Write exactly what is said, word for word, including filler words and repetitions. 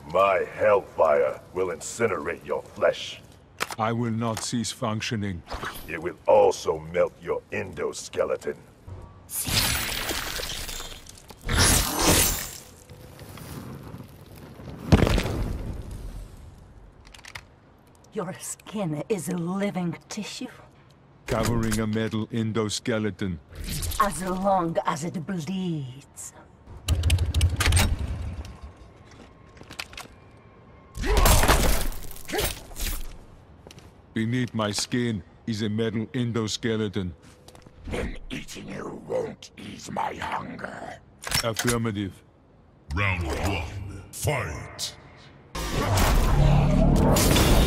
My hellfire will incinerate your flesh. I will not cease functioning. It will also melt your endoskeleton. Your skin is a living tissue. Covering a metal endoskeleton. As long as it bleeds. Beneath my skin is a metal endoskeleton. Then eating you won't ease my hunger. Affirmative. Round one, fight!